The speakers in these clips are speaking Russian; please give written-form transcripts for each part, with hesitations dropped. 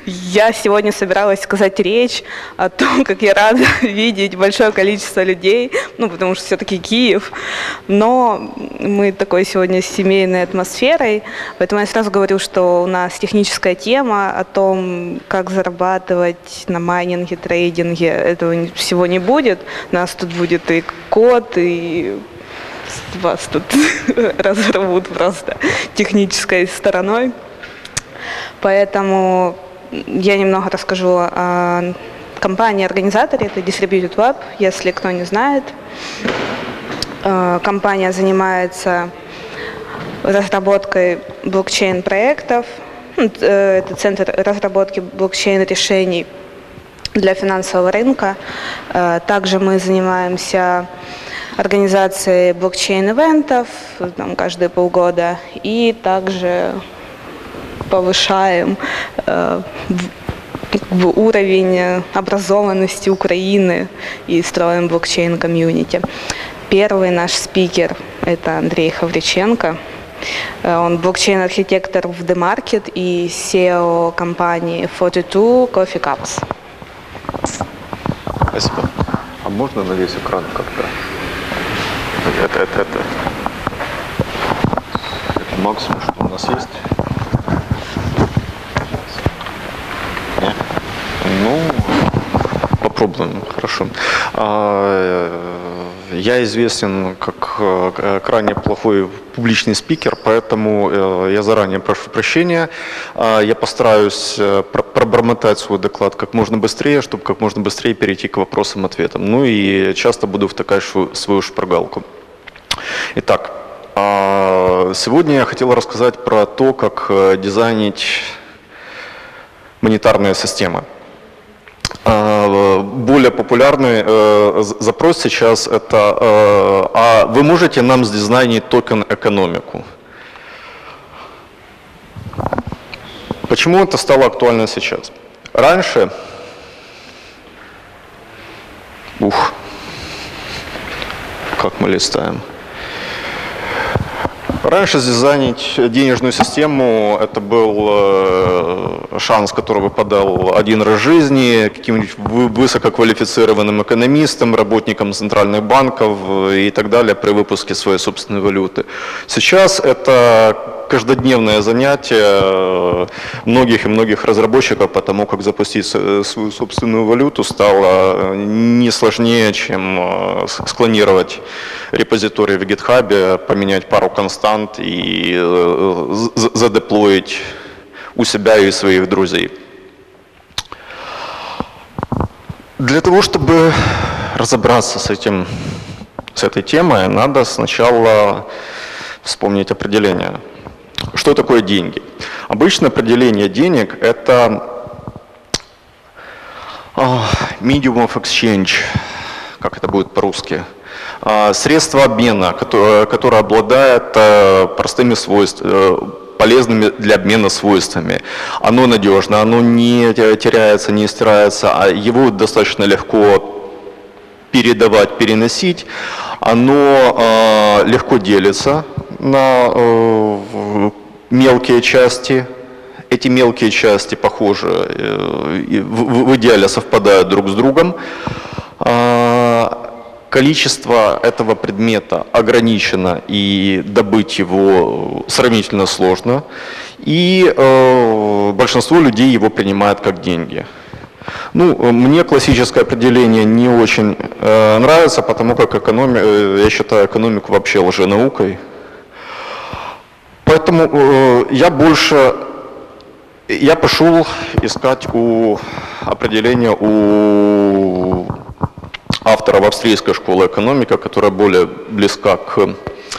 Я сегодня собиралась сказать речь о том, как я рада видеть большое количество людей, ну, потому что все-таки Киев, но мы такой сегодня с семейной атмосферой, поэтому я сразу говорю, что у нас техническая тема о том, как зарабатывать на майнинге, трейдинге, этого всего не будет. У нас тут будет и код, и вас тут разорвут просто технической стороной. Поэтому я немного расскажу о компании-организаторе, это Distributed Web, если кто не знает. Компания занимается разработкой блокчейн-проектов, это центр разработки блокчейн-решений для финансового рынка. Также мы занимаемся организацией блокчейн-ивентов каждые полгода и также повышаем уровень образованности Украины и строим блокчейн-комьюнити. Первый наш спикер – это Андрей Хавриченко. Он блокчейн-архитектор в TheMarket и SEO компании 42 Coffee Cups. Спасибо. А можно на весь экран как-то? Это максимум, что у нас есть. Нет? Ну, попробуем, хорошо. Я известен как крайне плохой публичный спикер, поэтому я заранее прошу прощения. Я постараюсь пробормотать свой доклад как можно быстрее, чтобы как можно быстрее перейти к вопросам-ответам. Ну и часто буду втыкать свою шпаргалку. Итак, сегодня я хотел рассказать про то, как дизайнить монетарные системы. Более популярный запрос сейчас это «А вы можете нам сдизайнить токен-экономику?» Почему это стало актуально сейчас? Раньше, как мы листаем. Раньше сдизайнить денежную систему – это был шанс, который выпадал один раз в жизни каким-нибудь высококвалифицированным экономистам, работникам центральных банков и так далее при выпуске своей собственной валюты. Сейчас это каждодневное занятие многих и многих разработчиков, потому как запустить свою собственную валюту стало не сложнее, чем склонировать репозиторий в GitHub, поменять пару констант и задеплоить у себя и своих друзей. Для того, чтобы разобраться с этой темой, надо сначала вспомнить определение. Что такое деньги? Обычно определение денег – это medium of exchange, как это будет по-русски, средство обмена, которое обладает простыми свойствами, полезными для обмена свойствами. Оно надежно, оно не теряется, не стирается, а его достаточно легко передавать, переносить. Оно легко делится на мелкие части. Эти мелкие части похожи, в идеале совпадают друг с другом. Количество этого предмета ограничено, и добыть его сравнительно сложно. И большинство людей его принимает как деньги. Ну, мне классическое определение не очень нравится, потому как я считаю экономику вообще лженаукой. Поэтому я пошел искать определение у авторов австрийской школы экономики, которая более близка к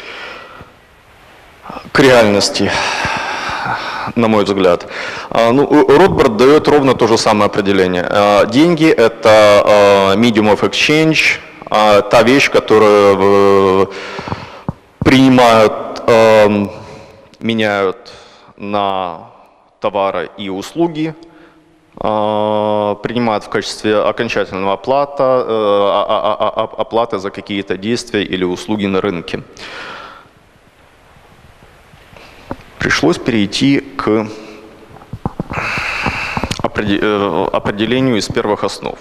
реальности, на мой взгляд. Ротбард дает ровно то же самое определение. Деньги – это medium of exchange, та вещь, которую меняют на товары и услуги, принимают в качестве окончательного оплаты за какие-то действия или услуги на рынке. Пришлось перейти к определению из первых основ.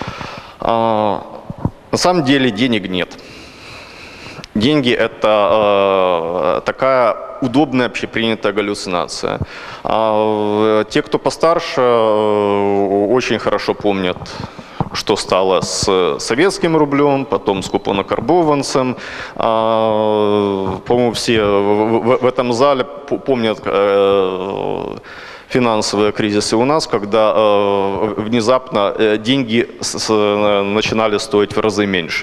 На самом деле денег нет. Деньги – это такая удобная общепринятая галлюцинация. Те, кто постарше, очень хорошо помнят, что стало с советским рублем, потом с купонокарбованцем. По-моему, все в этом зале помнят финансовые кризисы у нас, когда внезапно деньги начинали стоить в разы меньше.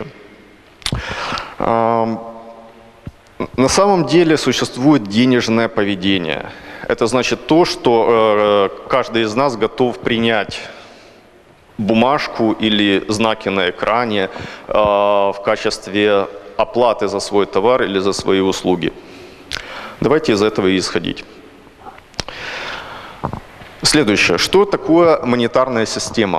На самом деле существует денежное поведение. Это значит то, что каждый из нас готов принять бумажку или знаки на экране в качестве оплаты за свой товар или за свои услуги. Давайте из этого и исходить. Следующее. Что такое монетарная система?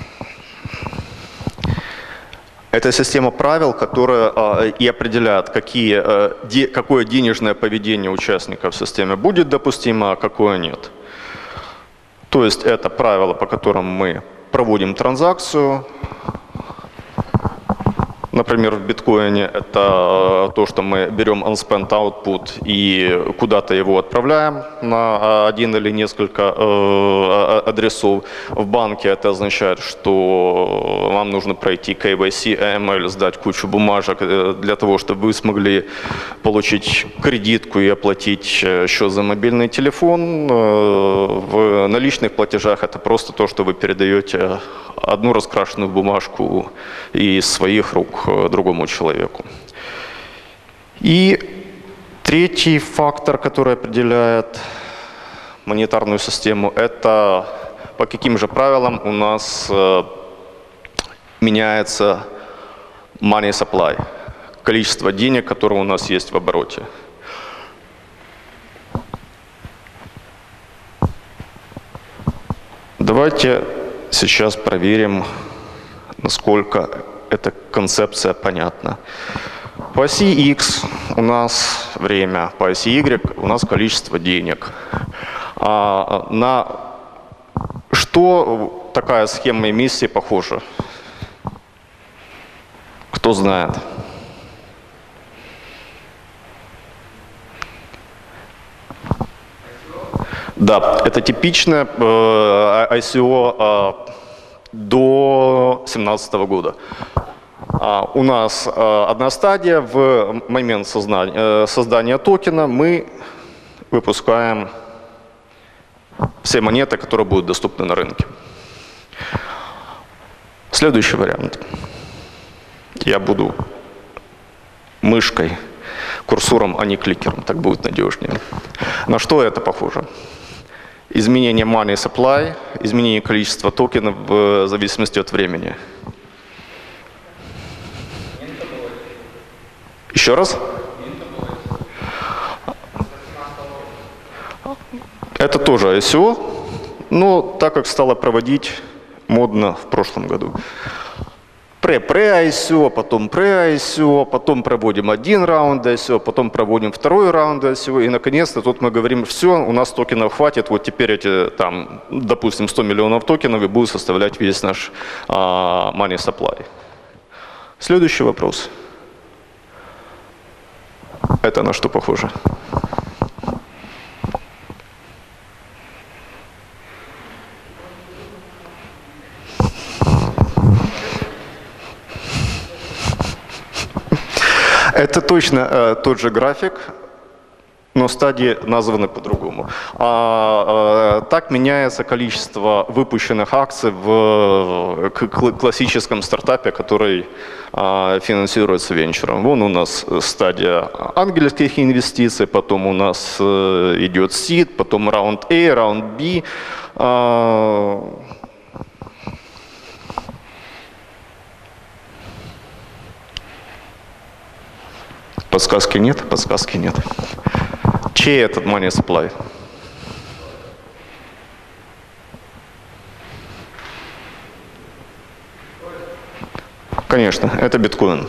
Это система правил, которая и определяет, какое денежное поведение участников в системе будет допустимо, а какое нет. То есть это правила, по которым мы проводим транзакцию. Например, в биткоине это то, что мы берем unspent output и куда-то его отправляем на один или несколько адресов. В банке это означает, что вам нужно пройти KYC, AML, сдать кучу бумажек для того, чтобы вы смогли получить кредитку и оплатить счет за мобильный телефон. В наличных платежах это просто то, что вы передаете одну раскрашенную бумажку из своих рук другому человеку. И третий фактор, который определяет монетарную систему, это по каким же правилам у нас меняется money supply, количество денег, которое у нас есть в обороте. Давайте сейчас проверим, насколько эта концепция понятна. По оси X у нас время, по оси Y у нас количество денег. На что такая схема эмиссии похожа? Кто знает? Да, это типичное ICO до 2017 года. У нас одна стадия. В момент создания токена мы выпускаем все монеты, которые будут доступны на рынке. Следующий вариант. Я буду мышкой, курсором, а не кликером. Так будет надежнее. На что это похоже? Изменение money supply, изменение количества токенов в зависимости от времени. Еще раз? Это тоже ICO, но так как стало проводить модно в прошлом году. Pre-ICO, потом pre-ICO, потом проводим один раунд ICO, потом проводим второй раунд ICO, и наконец-то тут мы говорим, все, у нас токенов хватит, вот теперь эти, там, допустим, 100 миллионов токенов и будут составлять весь наш money supply. Следующий вопрос. Это на что похоже? Это точно тот же график, но стадии названы по-другому. Так меняется количество выпущенных акций в классическом стартапе, который финансируется венчуром. Вон у нас стадия ангельских инвестиций, потом у нас идет seed, потом раунд A, раунд B. Подсказки нет? Подсказки нет. Чей этот money supply? Конечно, это биткоин.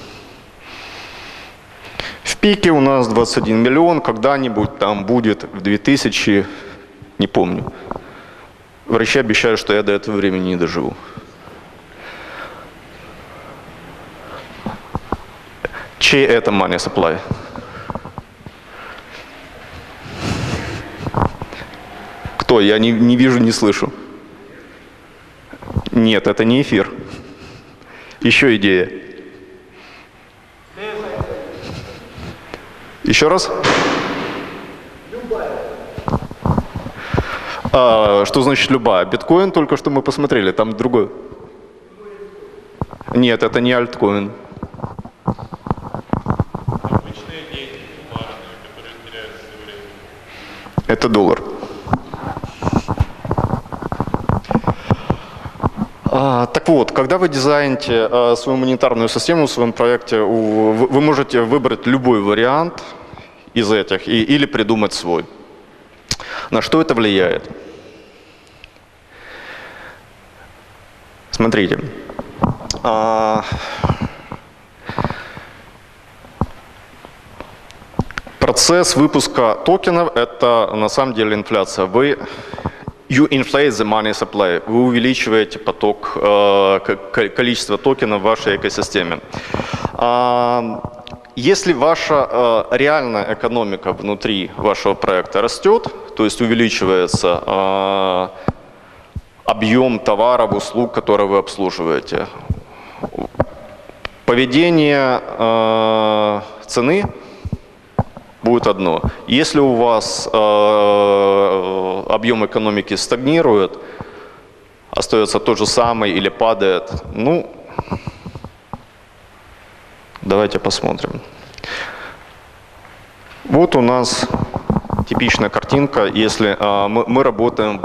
В пике у нас 21 миллион, когда-нибудь там будет в 2000, не помню, Врачи обещают, что я до этого времени не доживу. Чей это money supply? Кто? Я не вижу, не слышу. Нет, это не эфир. Еще идея. Еще раз? Что значит любая? Биткоин только что мы посмотрели, там другой. Нет, это не альткоин. Это доллар. Так вот, когда вы дизайните свою монетарную систему в своем проекте, вы можете выбрать любой вариант из этих или придумать свой. На что это влияет? Смотрите. Процесс выпуска токенов – это на самом деле инфляция. You inflate the money supply. Вы увеличиваете поток, количество токенов в вашей экосистеме. Если ваша реальная экономика внутри вашего проекта растет, то есть увеличивается объем товаров, услуг, которые вы обслуживаете, поведение цены будет одно. Если у вас объем экономики стагнирует, остается тот же самый или падает, ну, давайте посмотрим. Вот у нас типичная картинка, если мы работаем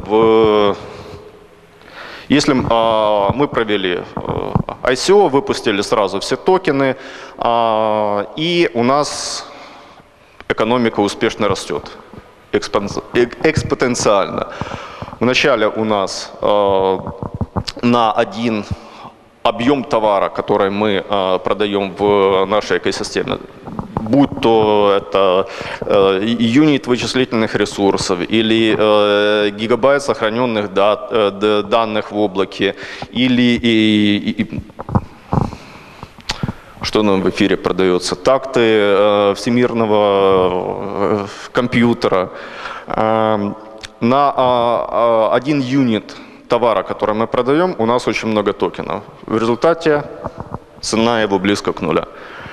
Если мы провели ICO, выпустили сразу все токены, и у нас экономика успешно растет, экспоненциально. Вначале у нас на один объем товара, который мы продаем в нашей экосистеме, будь то это юнит вычислительных ресурсов или гигабайт сохраненных данных в облаке, или что нам в эфире продается, такты всемирного компьютера. На один юнит товара, который мы продаем, у нас очень много токенов. В результате цена его близко к нулю.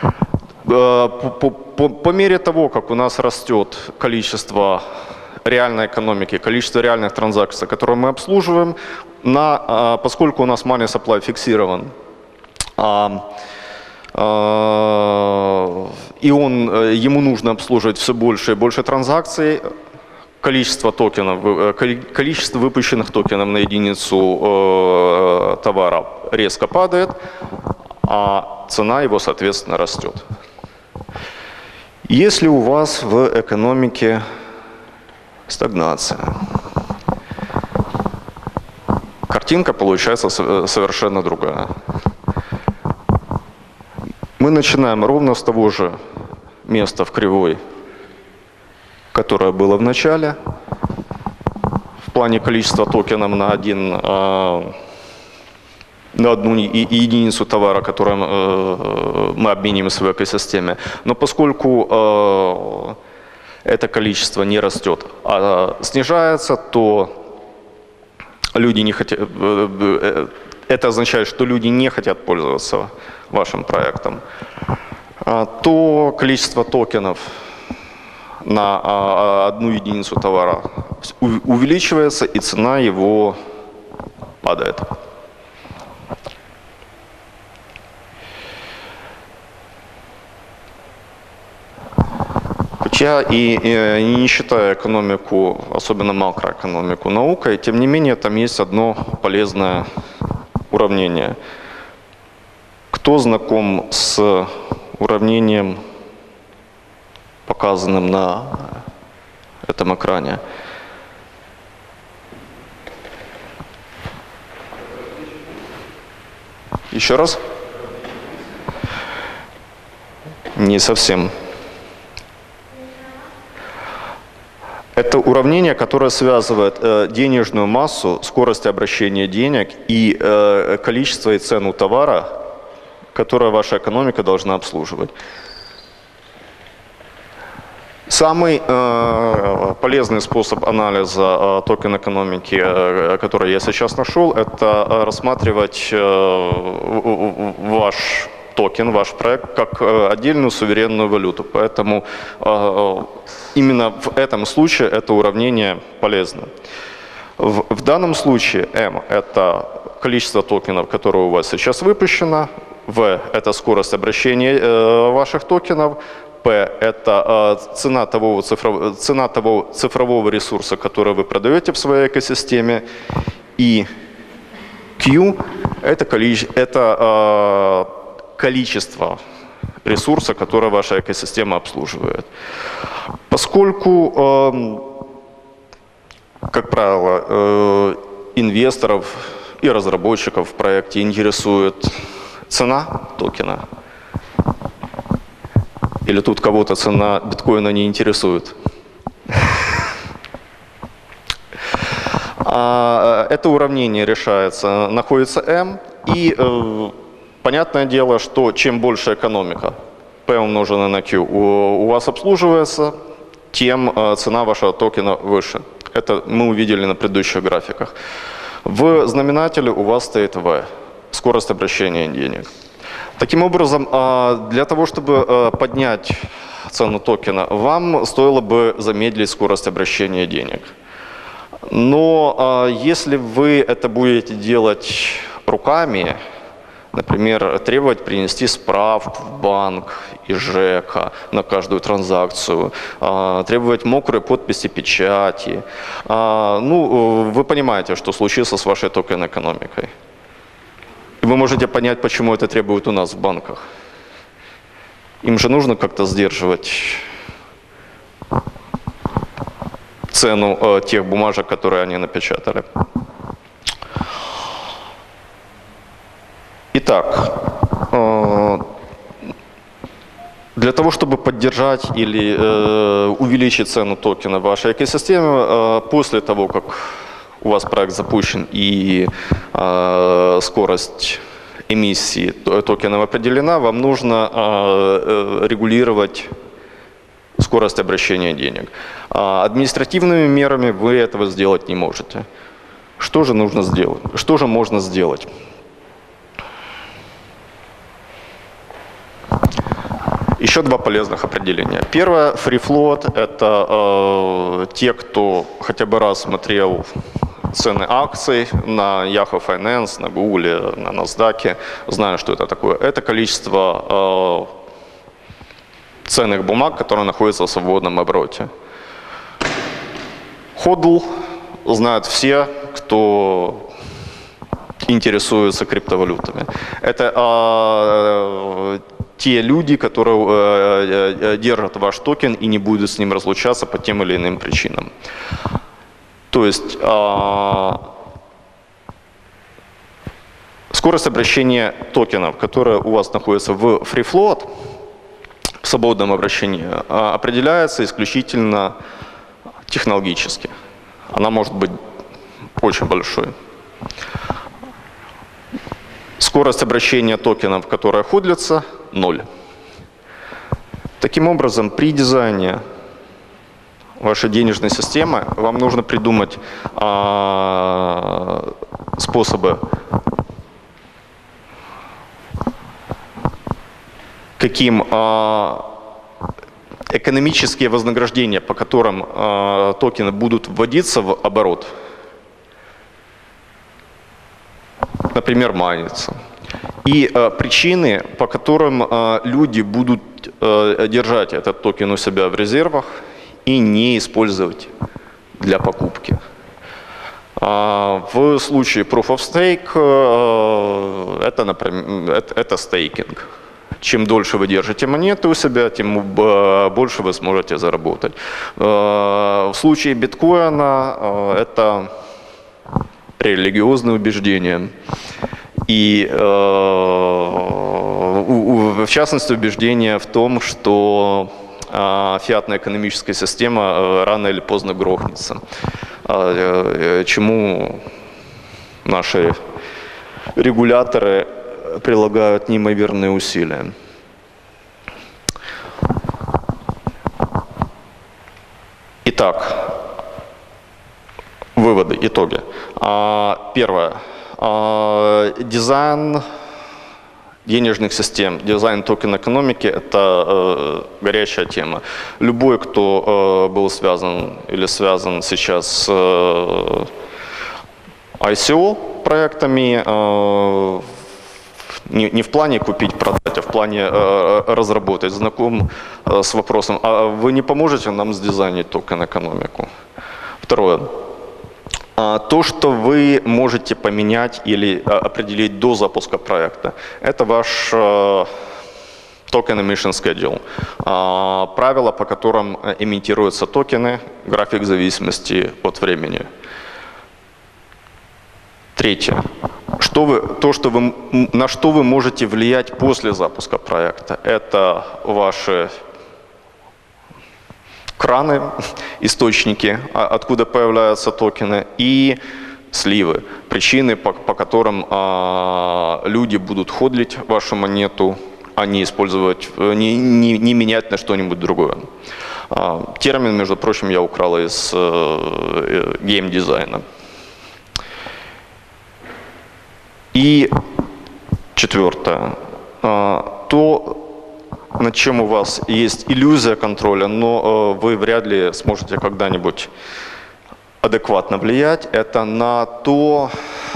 По мере того, как у нас растет количество реальной экономики, количество реальных транзакций, которые мы обслуживаем, поскольку у нас money supply фиксирован, и ему нужно обслуживать все больше и больше транзакций, количество выпущенных токенов на единицу товара резко падает, а цена его, соответственно, растет. Если у вас в экономике стагнация, картинка получается совершенно другая. Мы начинаем ровно с того же места в кривой, которое было в начале, в плане количества токенов на одну единицу товара, которую мы обмениваемся в экосистеме. Но поскольку это количество не растет, а снижается, то люди не хотят. Это означает, что люди не хотят пользоваться вашим проектом. То количество токенов на одну единицу товара увеличивается, и цена его падает. Я не считаю экономику, особенно макроэкономику, наукой, тем не менее там есть одно полезное уравнение. Кто знаком с уравнением, показанным на этом экране? Еще раз? Не совсем. Это уравнение, которое связывает денежную массу, скорость обращения денег и количество и цену товара, которое ваша экономика должна обслуживать. Самый полезный способ анализа токен экономики, который я сейчас нашел, это рассматривать ваш токен, ваш проект, как отдельную суверенную валюту. Поэтому именно в этом случае это уравнение полезно. В данном случае M – это количество токенов, которое у вас сейчас выпущено, V – это скорость обращения ваших токенов, P – это цена того цифрового ресурса, который вы продаете в своей экосистеме, и Q – это количество ресурса, которое ваша экосистема обслуживает. Поскольку, как правило, инвесторов и разработчиков в проекте интересует цена токена, или тут кого-то цена биткоина не интересует? Это уравнение решается, находится M, и понятное дело, что чем больше экономика, P умноженное на Q, у вас обслуживается, тем цена вашего токена выше. Это мы увидели на предыдущих графиках. В знаменателе у вас стоит V, скорость обращения денег. Таким образом, для того, чтобы поднять цену токена, вам стоило бы замедлить скорость обращения денег. Но если вы это будете делать руками, например, требовать принести справку в банк ИЖЭКа на каждую транзакцию, требовать мокрые подписи, печати, ну, вы понимаете, что случится с вашей токен-экономикой. Вы можете понять, почему это требуют у нас в банках. Им же нужно как-то сдерживать цену тех бумажек, которые они напечатали. Итак, для того, чтобы поддержать или увеличить цену токена в вашей экосистеме, после того, как у вас проект запущен и скорость эмиссии токенов определена, вам нужно регулировать скорость обращения денег. Административными мерами вы этого сделать не можете. Что же нужно сделать? Что же можно сделать? Еще два полезных определения. Первое, free float – это те, кто хотя бы раз смотрел цены акций на Yahoo Finance, на Google, на NASDAQ, знаю, что это такое. Это количество ценных бумаг, которые находятся в свободном обороте. HODL знают все, кто интересуется криптовалютами. Это те люди, которые держат ваш токен и не будут с ним разлучаться по тем или иным причинам. То есть скорость обращения токенов, которая у вас находится в free float, в свободном обращении, определяется исключительно технологически. Она может быть очень большой. Скорость обращения токенов, которая ходлится, 0. Таким образом, при дизайне вашей денежной системы вам нужно придумать способы, каким экономические вознаграждения, по которым токены будут вводиться в оборот, например, майниться. И причины, по которым люди будут держать этот токен у себя в резервах и не использовать для покупки. В случае Proof of Stake это, например, это стейкинг. Чем дольше вы держите монеты у себя, тем больше вы сможете заработать. В случае биткоина это религиозные убеждения. И в частности убеждение в том, что фиатно-экономическая система рано или поздно грохнется. Чему наши регуляторы прилагают неимоверные усилия. Итак, выводы, итоги. Первое. Дизайн денежных систем, дизайн токен-экономики – это горячая тема. Любой, кто был связан или связан сейчас с ICO-проектами, не в плане купить, продать, а в плане разработать, знаком с вопросом, а вы не поможете нам сдизайнить токен-экономику? Второе. То, что вы можете поменять или определить до запуска проекта, это ваш токен emission schedule. Правила, по которым эмитируются токены, график зависимости от времени. Третье. На что вы можете влиять после запуска проекта? Это ваши краны, источники, откуда появляются токены, и сливы, причины, по которым люди будут ходлить вашу монету, а не использовать, не менять на что-нибудь другое. Термин, между прочим, я украл из геймдизайна. И четвертое. То, над чем у вас есть иллюзия контроля, но вы вряд ли сможете когда-нибудь адекватно влиять, это на то,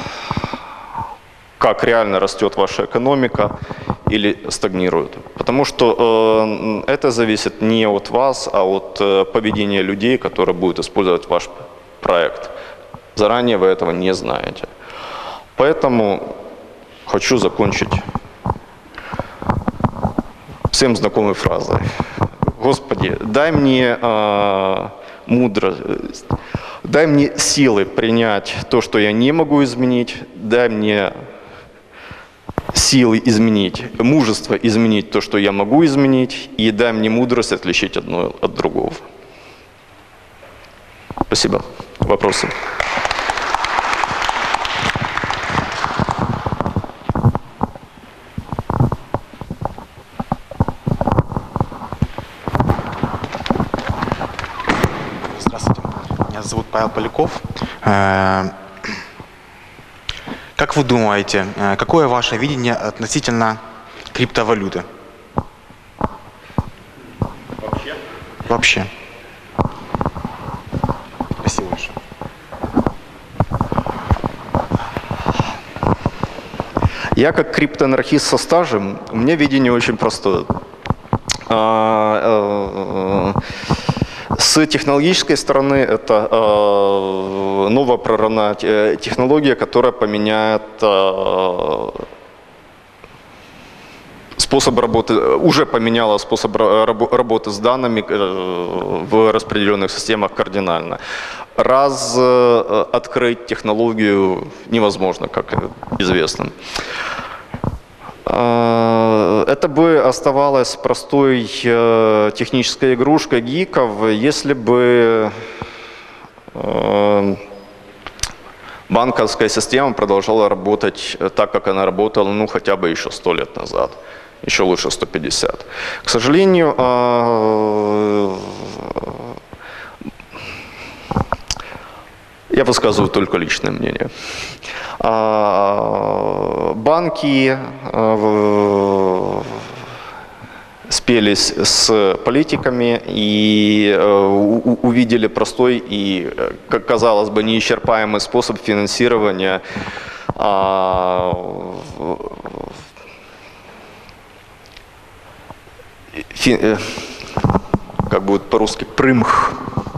как реально растет ваша экономика или стагнирует. Потому что это зависит не от вас, а от поведения людей, которые будут использовать ваш проект. Заранее вы этого не знаете. Поэтому хочу закончить всем знакомой фразой. Господи, дай мне мудрость, дай мне силы принять то, что я не могу изменить, дай мне силы изменить, мужество изменить то, что я могу изменить, и дай мне мудрость отличить одно от другого. Спасибо. Вопросы? Зовут Павел Поляков. Как вы думаете, какое ваше видение относительно криптовалюты? Вообще. Спасибо большое. Я как криптоанархист со стажем, у меня видение очень простое. С технологической стороны это новая прорывная технология, которая поменяет способ работы, уже поменяла способ работы с данными в распределенных системах кардинально. Раз открыть технологию невозможно, как известно. Это бы оставалось простой технической игрушкой гиков, если бы банковская система продолжала работать так, как она работала, ну, хотя бы еще 100 лет назад, еще лучше 150. К сожалению, я высказываю только личное мнение. Банки спелись с политиками и увидели простой и, как казалось бы, неисчерпаемый способ финансирования как будет по-русски, прымх.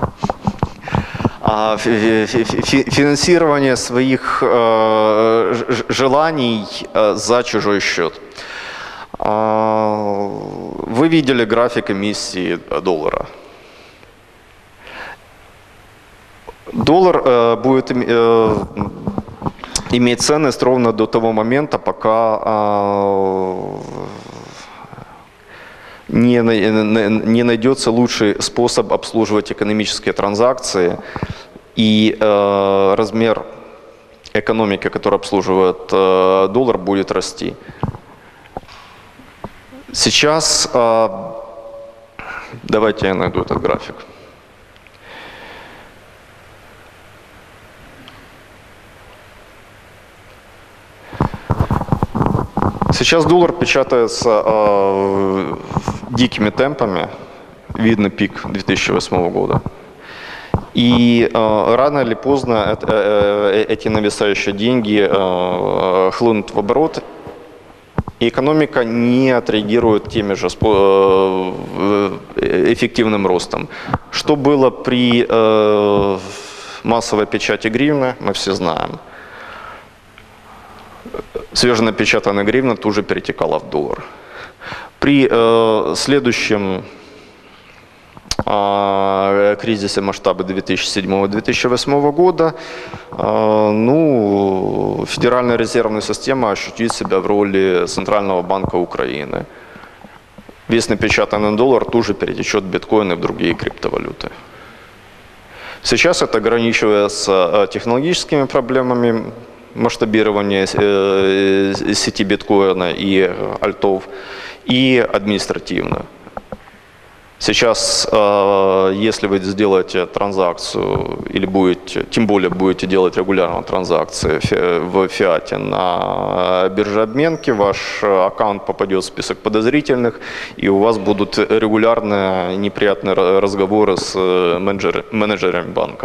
Финансирование своих желаний за чужой счет. Вы видели график эмиссии доллара. Доллар будет иметь ценность ровно до того момента, пока не найдется лучший способ обслуживать экономические транзакции, и размер экономики, которая обслуживает доллар, будет расти. Сейчас, давайте я найду этот график. Сейчас доллар печатается дикими темпами, видно пик 2008 года. И рано или поздно эти нависающие деньги хлынут в оборот, и экономика не отреагирует теми же эффективным ростом. Что было при массовой печати гривны, мы все знаем. Свеженапечатанная гривна тут же перетекала в доллар. При следующем кризисе масштаба 2007-2008 года Федеральная резервная система ощутит себя в роли Центрального банка Украины. Весь напечатанный доллар тут же перетечет в биткоины и в другие криптовалюты. Сейчас это ограничивается технологическими проблемами масштабирования сети биткоина и альтов, и административно. Сейчас, если вы сделаете транзакцию, или тем более будете делать регулярно транзакции в фиате на бирже обменки, ваш аккаунт попадет в список подозрительных, и у вас будут регулярные неприятные разговоры с менеджерами банков.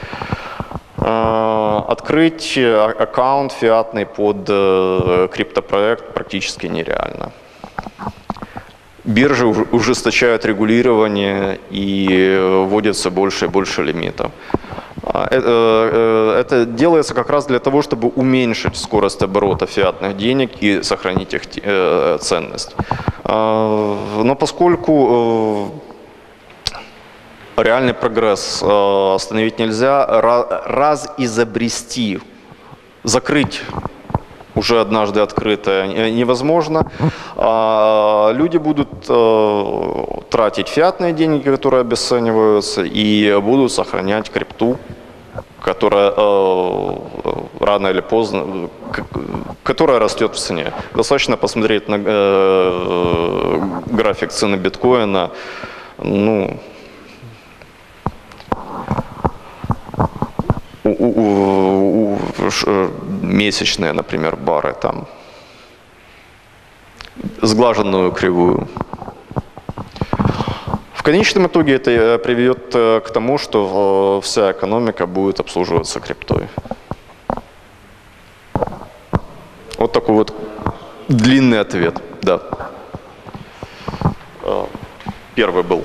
Открыть аккаунт фиатный под криптопроект практически нереально. Биржи ужесточают регулирование и вводят все больше и больше лимитов. Это делается как раз для того, чтобы уменьшить скорость оборота фиатных денег и сохранить их ценность. Но поскольку реальный прогресс остановить нельзя, изобрести, закрыть уже однажды открытое невозможно. Люди будут тратить фиатные деньги, которые обесцениваются, и будут сохранять крипту, которая рано или поздно, которая растет в цене. Достаточно посмотреть на график цены биткоина. Месячные, например, бары, там, сглаженную кривую. В конечном итоге это приведет к тому, что вся экономика будет обслуживаться криптой. Вот такой вот длинный ответ, да. Первый был.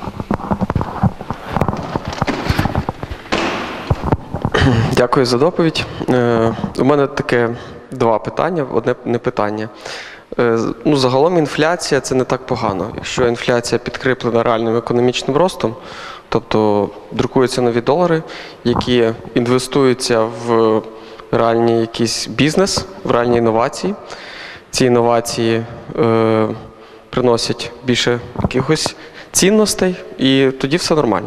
Дякую за доповідь. У мене таке два питання, одне не питання. Загалом інфляція – це не так погано. Якщо інфляція підкріплена реальним економічним ростом, тобто друкуються нові долари, які інвестуються в реальний якийсь бізнес, в реальні інновації. Ці інновації приносять більше якихось цінностей, і тоді все нормально.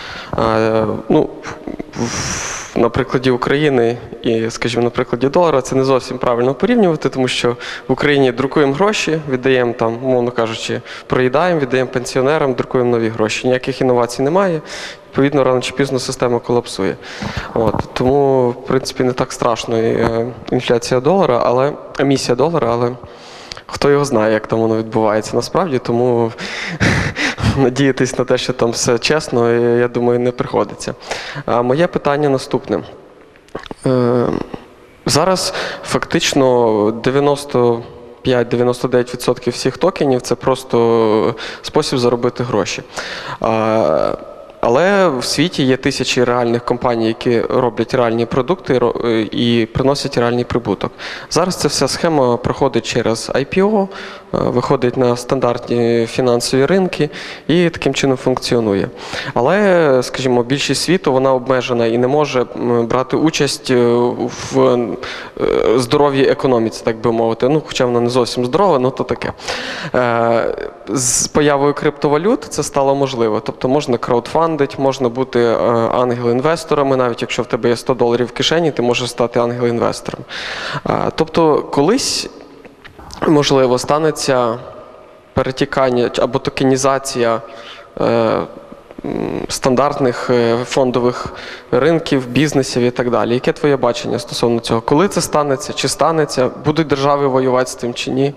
На прикладі України і, скажімо, на прикладі долара це не зовсім правильно порівнювати, тому що в Україні друкуємо гроші, віддаємо там, умовно кажучи, проїдаємо, віддаємо пенсіонерам, друкуємо нові гроші. Ніяких інновацій немає, відповідно, рано чи пізно система колапсує. Тому, в принципі, не так страшно інфляція долара, емісія долара, але хто його знає, як там воно відбувається насправді, тому надіятись на те, що там все чесно, я думаю, не приходиться. А моє питання наступне. Зараз фактично 95-99% всіх токенів – це просто спосіб заробити гроші. Але в світі є тисячі реальних компаній, які роблять реальні продукти і приносять реальний прибуток. Зараз ця вся схема проходить через IPO, виходить на стандартні фінансові ринки і таким чином функціонує. Але, скажімо, більшість світу, вона обмежена і не може брати участь в здоровій економіці, так би мовити. Хоча вона не зовсім здорова, то таке. з появою криптовалют це стало можливо. Тобто можна краудфандити, можна бути ангел-інвесторами, навіть якщо в тебе є $100 в кишені, ти можеш стати ангел-інвестором. Тобто колись, можливо, станеться перетікання або токенізація стандартних фондових ринків, бізнесів і так далі. Яке твоє бачення стосовно цього? Коли це станеться? Чи станеться? Будуть держави воювати з тим чи ні?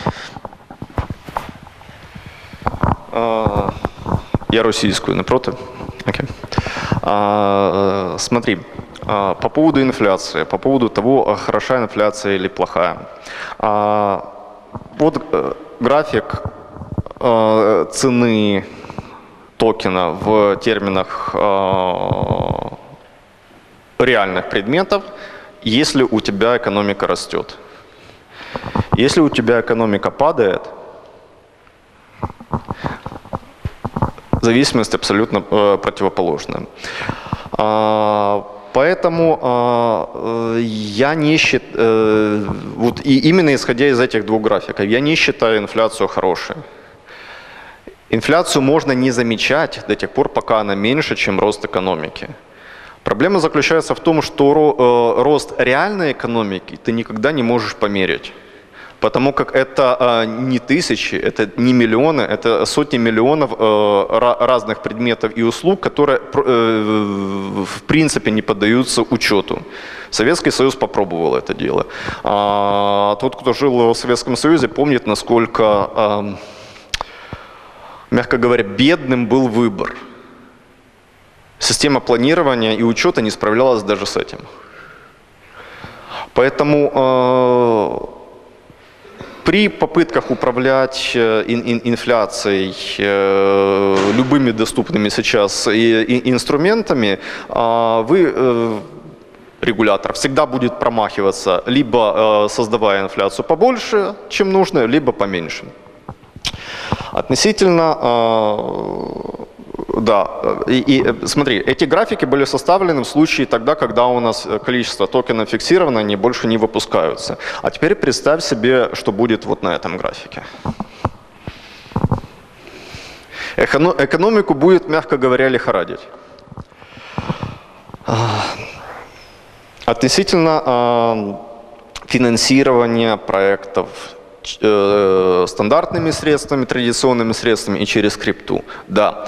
Я российскую, напротив. Okay. Смотри, по поводу инфляции, по поводу того, хороша инфляция или плохая. Вот график цены токена в терминах реальных предметов, если у тебя экономика растет. Если у тебя экономика падает, зависимость абсолютно противоположная. Поэтому я не считаю, вот и именно исходя из этих двух графиков, я не считаю инфляцию хорошей. Инфляцию можно не замечать до тех пор, пока она меньше, чем рост экономики. Проблема заключается в том, что рост реальной экономики ты никогда не можешь померить. Потому как это не тысячи, это не миллионы, это сотни миллионов разных предметов и услуг, которые в принципе не поддаются учету. Советский Союз попробовал это дело. Тот, кто жил в Советском Союзе, помнит, насколько, мягко говоря, бедным был выбор. Система планирования и учета не справлялась даже с этим. Поэтому при попытках управлять инфляцией любыми доступными сейчас инструментами, регулятор всегда будет промахиваться, либо создавая инфляцию побольше, чем нужно, либо поменьше. Относительно, да, и смотри, эти графики были составлены в случае тогда, когда у нас количество токенов фиксировано, они больше не выпускаются. А теперь представь себе, что будет вот на этом графике. Экономику будет, мягко говоря, лихорадить. Относительно финансирования проектов стандартными средствами, традиционными средствами и через крипту. Да,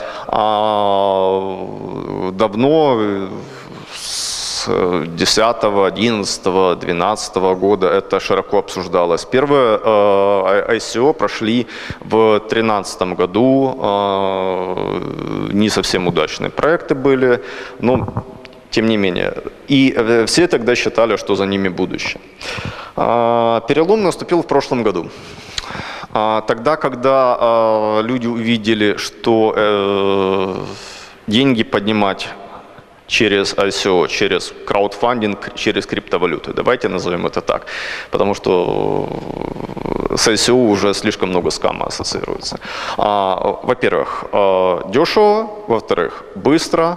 давно, с 2010, 2011, 2012 года это широко обсуждалось. Первые ICO прошли в 2013 году, не совсем удачные проекты были, но тем не менее. И все тогда считали, что за ними будущее. Перелом наступил в прошлом году. Тогда, когда люди увидели, что деньги поднимать через ICO, через краудфандинг, через криптовалюты. Давайте назовем это так. Потому что с ICO уже слишком много скама ассоциируется. Во-первых, дешево. Во-вторых, быстро.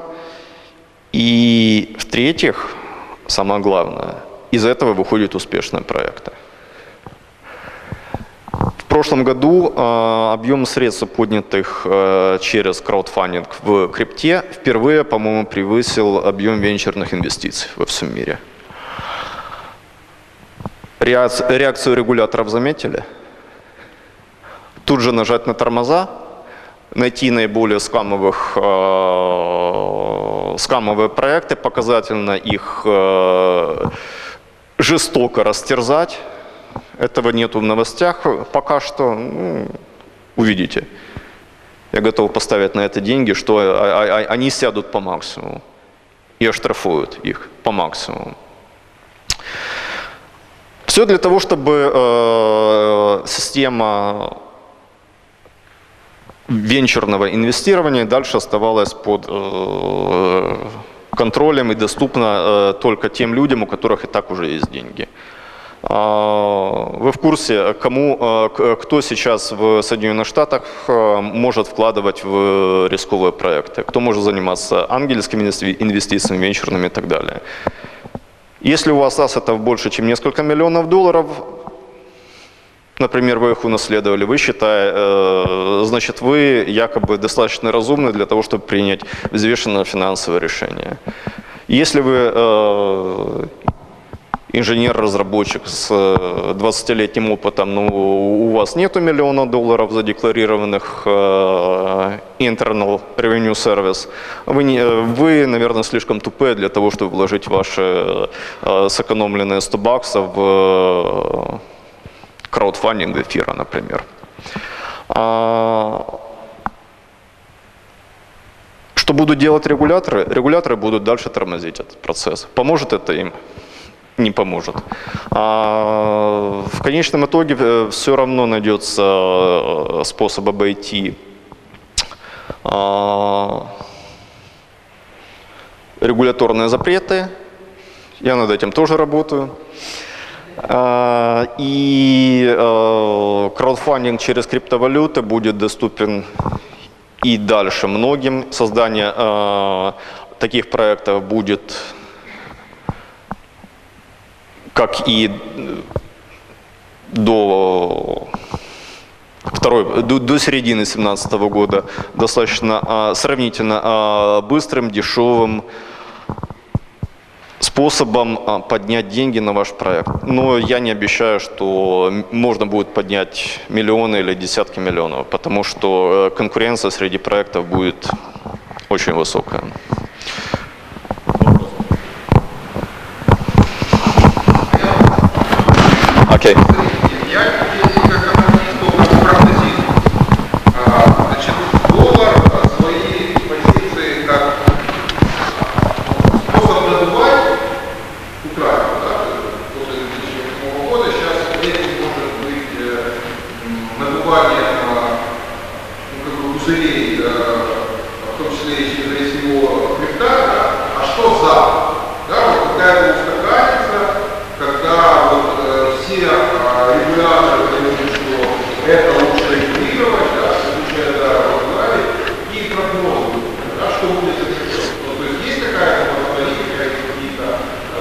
И в-третьих, самое главное, из этого выходят успешные проекты. В прошлом году объем средств, поднятых через краудфандинг в крипте, впервые, по-моему, превысил объем венчурных инвестиций во всем мире. Реакцию регуляторов заметили? Тут же нажать на тормоза, найти наиболее скамовые проекты, показательно их жестоко растерзать. Этого нету в новостях пока что. Увидите. Я готов поставить на это деньги, что они сядут по максимуму и оштрафуют их по максимуму. Все для того, чтобы система венчурного инвестирования дальше оставалась под контролем и доступна только тем людям, у которых и так уже есть деньги. Вы в курсе, кто сейчас в Соединенных Штатах может вкладывать в рисковые проекты? Кто может заниматься ангельскими инвестициями, венчурными и так далее? Если у вас ассетов больше, чем несколько миллионов долларов, например, вы их унаследовали, вы значит, вы якобы достаточно разумны для того, чтобы принять взвешенное финансовое решение. Если вы инженер-разработчик с 20-летним опытом, но у вас нету $1 миллиона задекларированных Internal Revenue Service, вы, наверное, слишком тупые для того, чтобы вложить ваши сэкономленные $100 в краудфандинг эфира, например. Что будут делать регуляторы? Регуляторы будут дальше тормозить этот процесс. Поможет это им? Не поможет. В конечном итоге все равно найдется способ обойти регуляторные запреты. Я над этим тоже работаю. И краудфандинг через криптовалюты будет доступен и дальше многим. Создание таких проектов будет, как и до середины 2017 года, достаточно сравнительно быстрым, дешевым способом поднять деньги на ваш проект. Но я не обещаю, что можно будет поднять миллионы или десятки миллионов, потому что конкуренция среди проектов будет очень высокая. Окей. Я как экономист могу прогнозировать. Значит, доллар свои позиции как способ надувать утратил, да, после 2008 года. Сейчас этим может быть надувание пузырей, в том числе и через всего крипта, да? А что за? Да, вот какая-то устаканится, когда вот все регуляторы говорят, что это лучше регулировать, да, включая возглавить, и прогнозы, да, что будет это. Ну, то есть какая-то политика, какие-то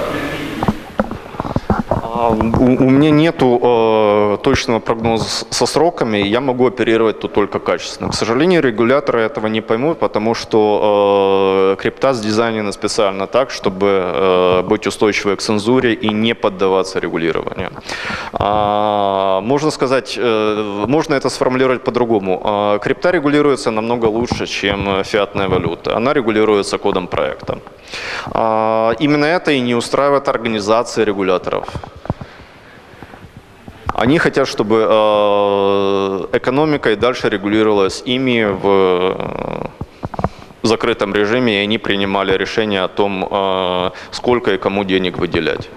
предвидения? У меня нету точного прогноза со сроками, я могу оперировать тут только качественно. К сожалению, регуляторы этого не поймут, потому что крипта сдизайнена специально так, чтобы быть устойчивой к цензуре и не поддаваться регулированию. Можно сказать, можно это сформулировать по-другому. Крипта регулируется намного лучше, чем фиатная валюта. Она регулируется кодом проекта. Именно это и не устраивает организации регуляторов. Они хотят, чтобы экономика и дальше регулировалась ими в закрытом режиме, и они принимали решение о том, сколько и кому денег выделять.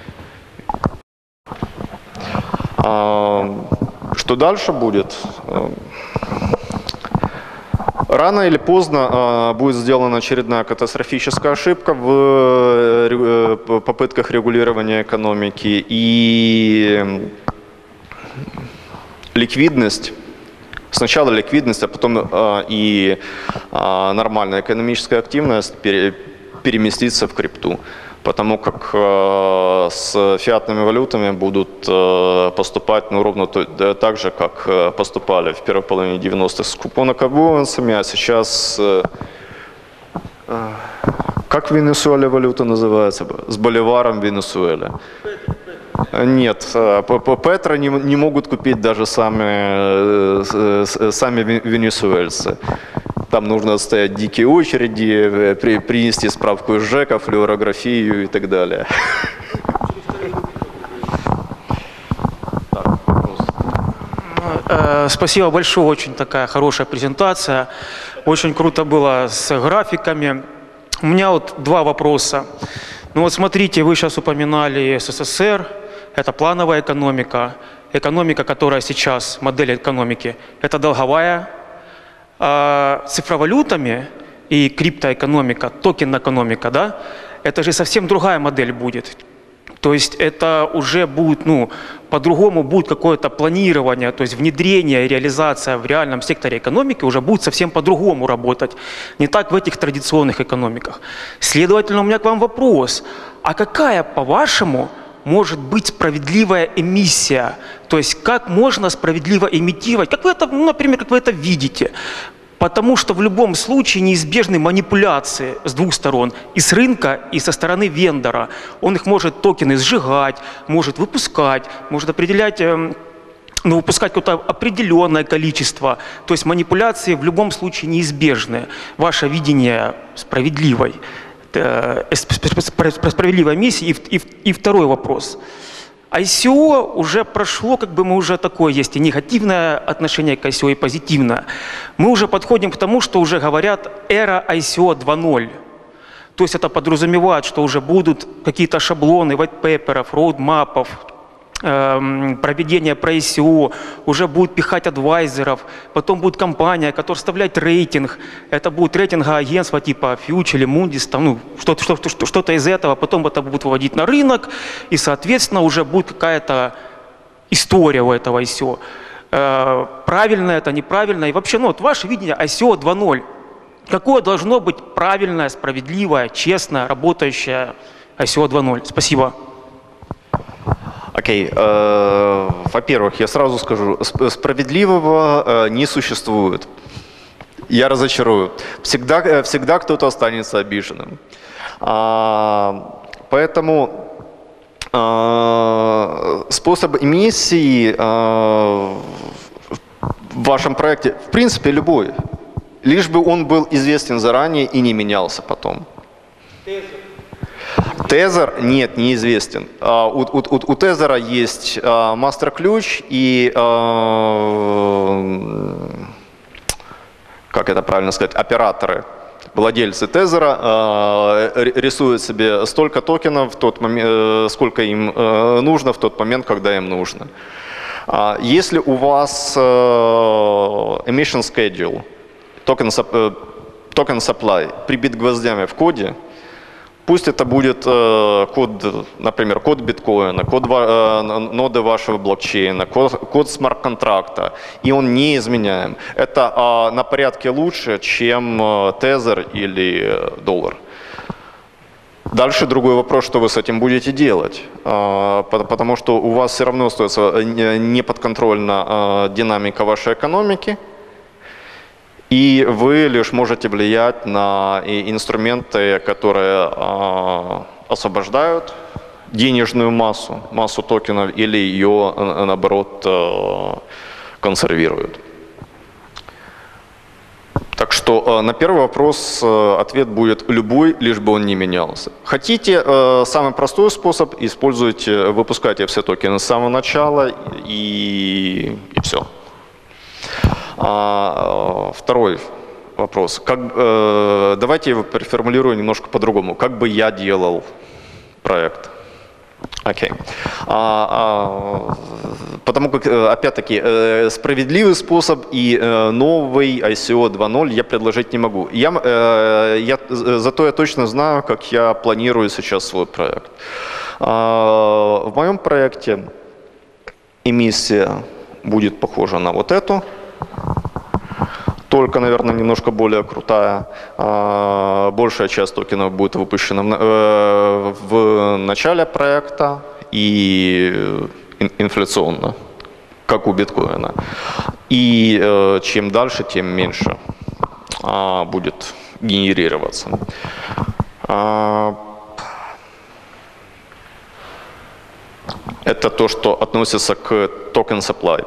Что дальше будет? Рано или поздно будет сделана очередная катастрофическая ошибка в попытках регулирования экономики, и ликвидность, сначала ликвидность, а потом и нормальная экономическая активность переместится в крипту, потому как с фиатными валютами будут поступать ровно так же, как поступали в первой половине 90-х с купонокопионцами, а сейчас, как в Венесуэле валюта называется? С боливаром в Венесуэле. Нет, Петро не могут купить даже сами венесуэльцы. Там нужно отстоять дикие очереди, принести справку из ЖЭКа, флюорографию и так далее. Спасибо большое, очень такая хорошая презентация. Очень круто было с графиками. У меня вот два вопроса. Ну вот смотрите, вы сейчас упоминали СССР, это плановая экономика. Экономика, которая сейчас, модель экономики, это долговая. А цифровалютами и криптоэкономика, токен-экономика, да, это же совсем другая модель будет. То есть это уже будет, по-другому будет какое-то планирование, то есть внедрение и реализация в реальном секторе экономики уже будет совсем по-другому работать. Не так в этих традиционных экономиках. Следовательно, у меня к вам вопрос. А какая, по-вашему, может быть справедливая эмиссия. То есть как можно справедливо имитировать, как вы это, например, как вы это видите. Потому что в любом случае неизбежны манипуляции с двух сторон, и с рынка, и со стороны вендора. Он их может токены сжигать, может выпускать, может определять, выпускать какое-то определенное количество. То есть манипуляции в любом случае неизбежны. Ваше видение справедливой миссии. И второй вопрос. ICO уже прошло, как бы мы уже такое, есть и негативное отношение к ICO, и позитивное. Мы уже подходим к тому, что уже говорят эра ICO 2.0. То есть это подразумевает, что уже будут какие-то шаблоны, white-paper'ов, роудмапов, проведение про ICO, уже будут пихать адвайзеров, потом будет компания, которая составляет рейтинг, это будет рейтинговое агентство типа Fitch или Moody's, там, что-то из этого, потом это будут выводить на рынок, и, соответственно, уже будет какая-то история у этого ICO. Правильно это, неправильно, и вообще, вот ваше видение ICO 2.0, какое должно быть правильное, справедливое, честное, работающее ICO 2.0? Спасибо. Окей. Во-первых, я сразу скажу, справедливого не существует. Я разочарую. Всегда кто-то останется обиженным. Поэтому способ эмиссии в вашем проекте, в принципе, любой, лишь бы он был известен заранее и не менялся потом. Тезер нет, неизвестен. У Тезера есть мастер-ключ и, как это правильно сказать, операторы. Владельцы Тезера рисуют себе столько токенов, в тот момент, сколько им нужно в тот момент, когда им нужно. Если у вас emission schedule, токен supply прибит гвоздями в коде, пусть это будет код, например, код биткоина, код ноды вашего блокчейна, код смарт-контракта, и он неизменяем. Это на порядке лучше, чем тезер или доллар. Дальше другой вопрос, что вы с этим будете делать, потому что у вас все равно остается неподконтрольна динамика вашей экономики, и вы лишь можете влиять на инструменты, которые освобождают денежную массу токенов или ее, наоборот, консервируют. Так что на первый вопрос ответ будет любой, лишь бы он не менялся. Хотите самый простой способ, используйте, выпускайте все токены с самого начала и все. Второй вопрос. Давайте я его переформулирую немножко по-другому. Как бы я делал проект? Окей. Потому как, опять-таки, справедливый способ и новый ICO 2.0 я предложить не могу. Зато я точно знаю, как я планирую сейчас свой проект. В моем проекте эмиссия будет похожа на вот эту. Только, наверное, немножко более крутая. Большая часть токенов будет выпущена в начале проекта и инфляционно, как у биткоина. И чем дальше, тем меньше будет генерироваться. Это то, что относится к токен supply.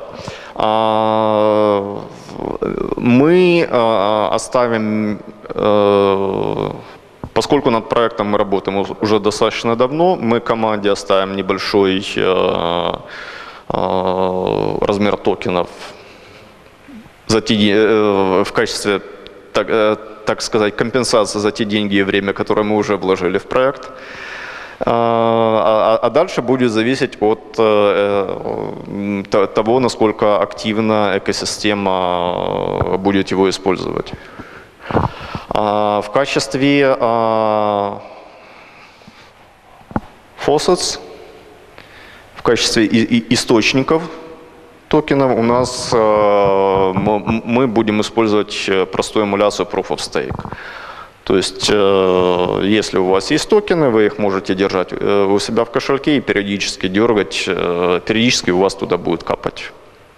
Мы оставим, поскольку над проектом мы работаем уже достаточно давно, мы команде оставим небольшой размер токенов в качестве, так сказать, компенсации за те деньги и время, которые мы уже вложили в проект. А дальше будет зависеть от того, насколько активно экосистема будет его использовать. В качестве faucets, в качестве источников токенов у нас мы будем использовать простую эмуляцию Proof of Stake. То есть, если у вас есть токены, вы их можете держать у себя в кошельке и периодически дергать, периодически у вас туда будет капать.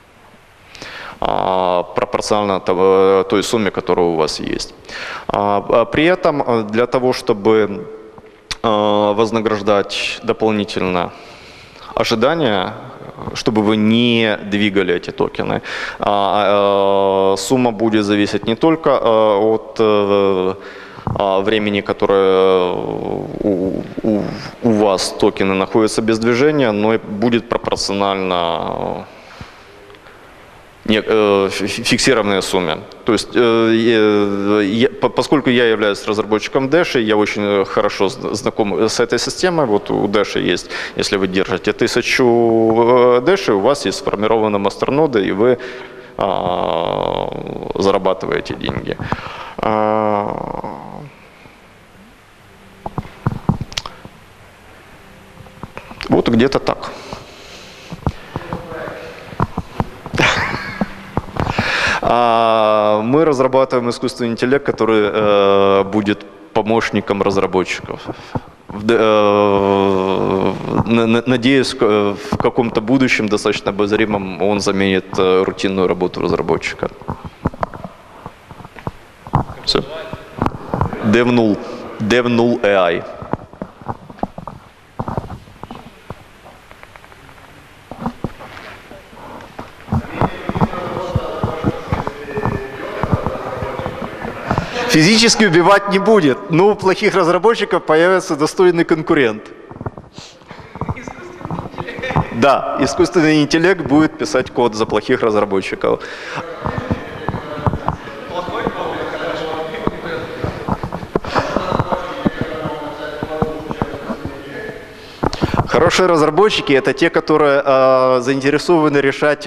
Пропорционально той сумме, которая у вас есть. При этом для того, чтобы вознаграждать дополнительно ожидания, чтобы вы не двигали эти токены, сумма будет зависеть не только от времени, которое у вас токены находятся без движения, но и будет пропорционально фиксированной сумме. То есть, поскольку я являюсь разработчиком Dash, я очень хорошо знаком с этой системой. Вот у Dash есть, если вы держите 1000 Dash, у вас есть сформирована мастернода, и вы зарабатываете деньги. Вот где-то так. Мы разрабатываем искусственный интеллект, который будет помощником разработчиков. Надеюсь, в каком-то будущем, достаточно обозримом, он заменит рутинную работу разработчика. Все. DevNull AI. Физически убивать не будет, но у плохих разработчиков появится достойный конкурент. Да, искусственный интеллект будет писать код за плохих разработчиков. Хорошие разработчики — это те, которые заинтересованы решать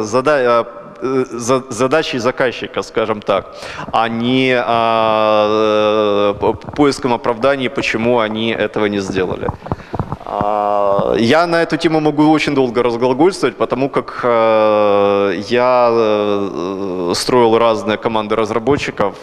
задачи заказчика, скажем так, а не поиском оправданий, почему они этого не сделали. Я на эту тему могу очень долго разглагольствовать, потому как я строил разные команды разработчиков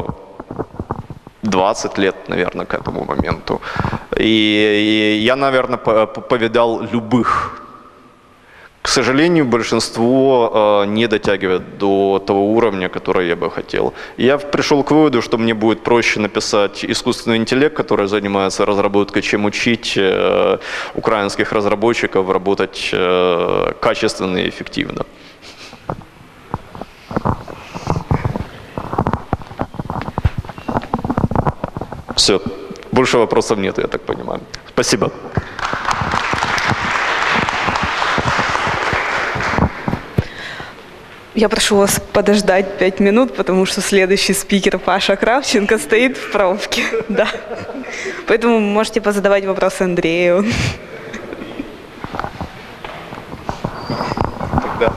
20 лет, наверное, к этому моменту. И я, наверное, повидал любых. К сожалению, большинство не дотягивает до того уровня, который я бы хотел. Я пришел к выводу, что мне будет проще написать искусственный интеллект, который занимается разработкой, чем учить украинских разработчиков работать качественно и эффективно. Все. Больше вопросов нет, я так понимаю. Спасибо. Я прошу вас подождать 5 минут, потому что следующий спикер Паша Кравченко стоит в пробке. Да. Поэтому можете позадавать вопросы Андрею. Тогда.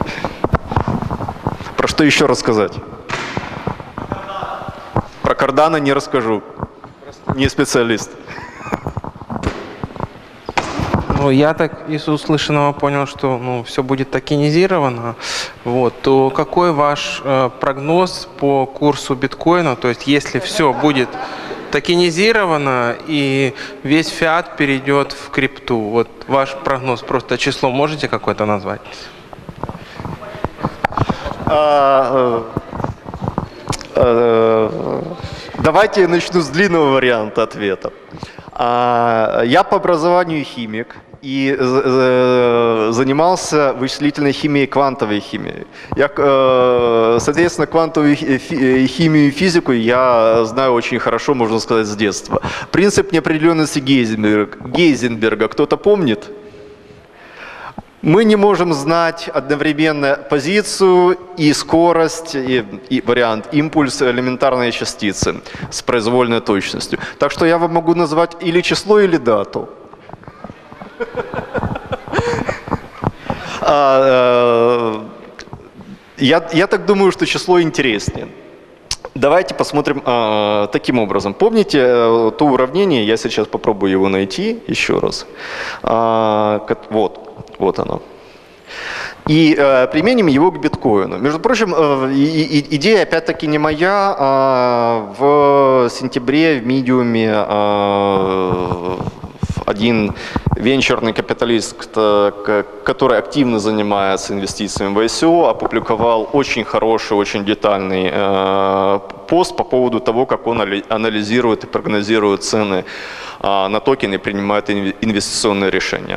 Про что еще рассказать? Про Cardano не расскажу. Не специалист. Ну, я так из услышанного понял, что все будет токенизировано. Вот, то какой ваш прогноз по курсу биткоина? То есть, если все будет токенизировано и весь фиат перейдет в крипту, вот ваш прогноз, просто число можете какое-то назвать? Давайте я начну с длинного варианта ответа. Я по образованию химик и занимался вычислительной химией, квантовой химией. Соответственно, квантовую химию и физику я знаю очень хорошо, можно сказать, с детства. Принцип неопределенности Гейзенберга кто-то помнит? Мы не можем знать одновременно позицию и скорость, и вариант импульс элементарной частицы с произвольной точностью. Так что я вам могу назвать или число, или дату. Я так думаю, что число интереснее. Давайте посмотрим таким образом. Помните то уравнение, я сейчас попробую его найти еще раз. Вот оно. и применим его к биткоину. Между прочим, идея опять-таки не моя. В сентябре в Medium один венчурный капиталист, который активно занимается инвестициями в ICO, опубликовал очень хороший, очень детальный пост по поводу того, как он анализирует и прогнозирует цены на токены и принимает инвестиционные решения.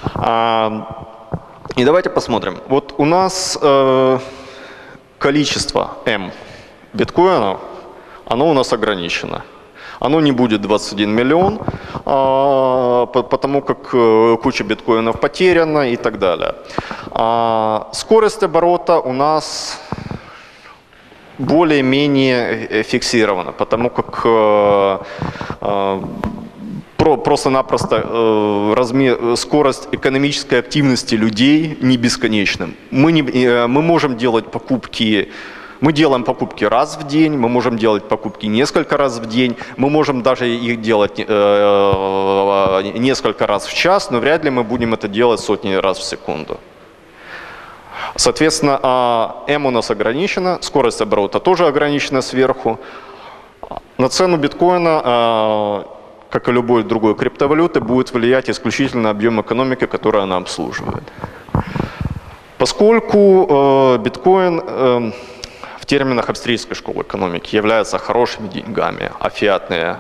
И давайте посмотрим. Вот у нас количество M биткоинов, оно у нас ограничено. Оно не будет 21 миллион, потому как куча биткоинов потеряна и так далее. Скорость оборота у нас более-менее фиксирована, потому как просто-напросто скорость экономической активности людей не бесконечна. Мы можем делать покупки. Мы делаем покупки раз в день, мы можем делать покупки несколько раз в день, мы можем даже их делать несколько раз в час, но вряд ли мы будем это делать сотни раз в секунду. Соответственно, M у нас ограничена, скорость оборота тоже ограничена сверху. На цену биткоина, как и любой другой криптовалюты, будет влиять исключительно объем экономики, который она обслуживает. Поскольку биткоин в терминах австрийской школы экономики являются хорошими деньгами, а фиатные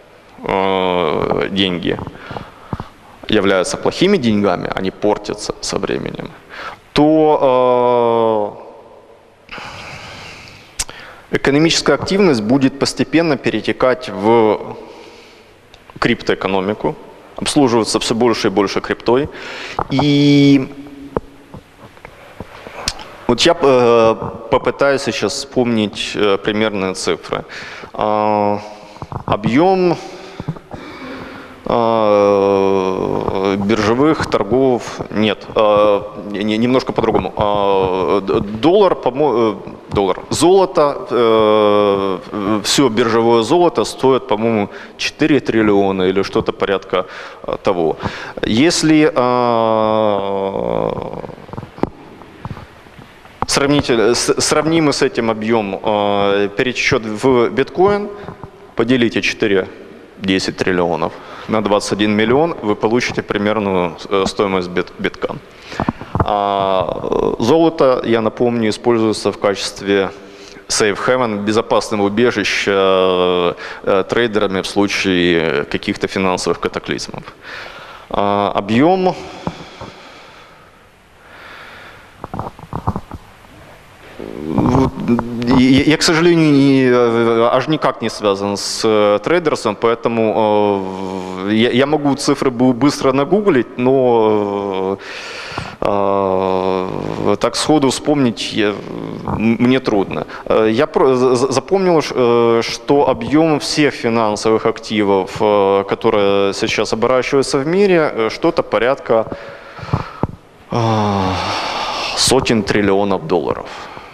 деньги являются плохими деньгами, они портятся со временем, то экономическая активность будет постепенно перетекать в криптоэкономику, обслуживаться все больше и больше криптой. И вот я попытаюсь сейчас вспомнить примерные цифры. Объем биржевых торгов нет, немножко по-другому. Золото, все биржевое золото стоит, по-моему, 4 триллиона или что-то порядка того. Если сравнимы с этим объем пересчет в биткоин, поделите 4-10 триллионов на 21 миллион, вы получите примерную стоимость битка. Золото, я напомню, используется в качестве safe haven, безопасного убежища трейдерами в случае каких-то финансовых катаклизмов. Объем я, к сожалению, аж никак не связан с трейдерством, поэтому я могу цифры быстро нагуглить, но так сходу вспомнить мне трудно. Я запомнил, что объем всех финансовых активов, которые сейчас оборачиваются в мире, что-то порядка сотен триллионов долларов.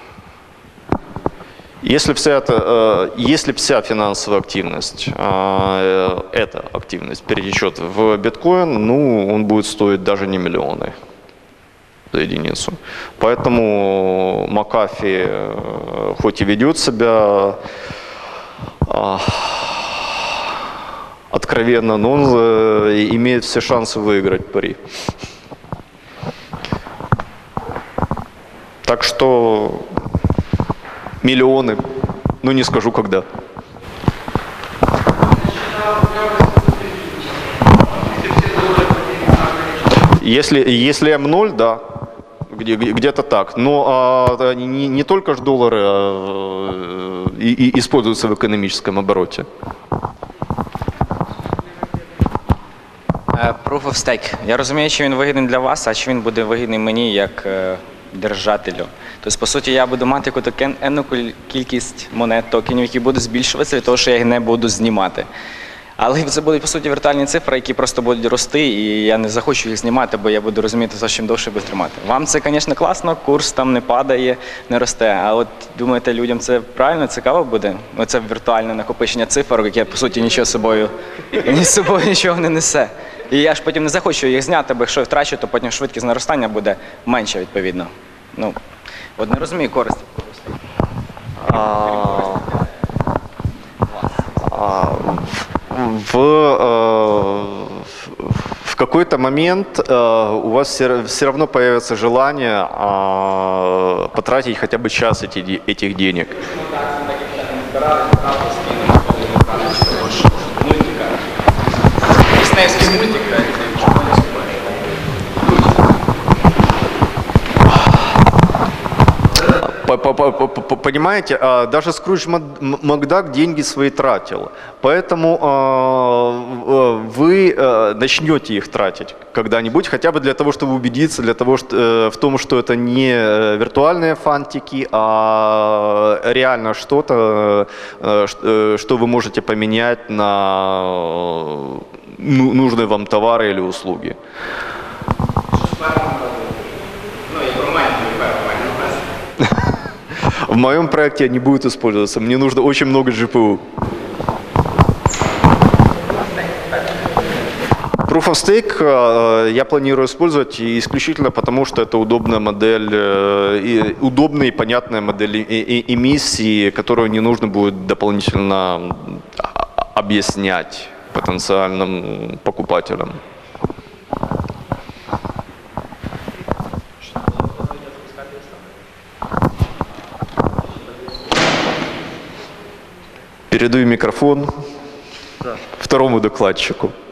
Если вся финансовая активность, эта активность перетечет в биткоин, ну, он будет стоить даже не миллионы за единицу. Поэтому Макафи хоть и ведет себя откровенно, но он имеет все шансы выиграть пари. Так что миллионы, ну не скажу когда. Если М0, да, где-то так. Но не только же доллары используются в экономическом обороте. Proof of Stake. Я розумію, чи він вигідний для вас, а чи він буде вигідний мені як держателю. Тобто, по суті, я буду мати якусь енну кількість монет, токенів, які будуть збільшуватися для того, що я їх не буду знімати. Але це будуть, по суті, віртуальні цифри, які просто будуть рости, і я не захочу їх знімати, бо я буду розуміти, за чим довше буде тримати. Вам це, звісно, класно, курс там не падає, не росте. А от, думаєте, людям це правильно, цікаво буде? Оце віртуальне накопичення цифр, яке, по суті, нічого з собою нічого не несе. І я ж потім не захочу їх зняти, бо якщо втрачу, то потім швидкість наростання буде менша відповідно. Ну, от не розумію користі. В какой-то момент у вас все равно появится желание потратить хотя бы час этих денег. Понимаете, даже Скрудж Макдак деньги свои тратил, поэтому вы начнете их тратить когда-нибудь, хотя бы для того, чтобы убедиться в том, что это не виртуальные фантики, а реально что-то, что вы можете поменять на нужные вам товары или услуги. В моем проекте они будут использоваться. Мне нужно очень много GPU. Proof of Stake я планирую использовать исключительно потому, что это удобная модель, удобная и понятная модель эмиссии, которую не нужно будет дополнительно объяснять потенциальным покупателям. Передаю микрофон второму докладчику.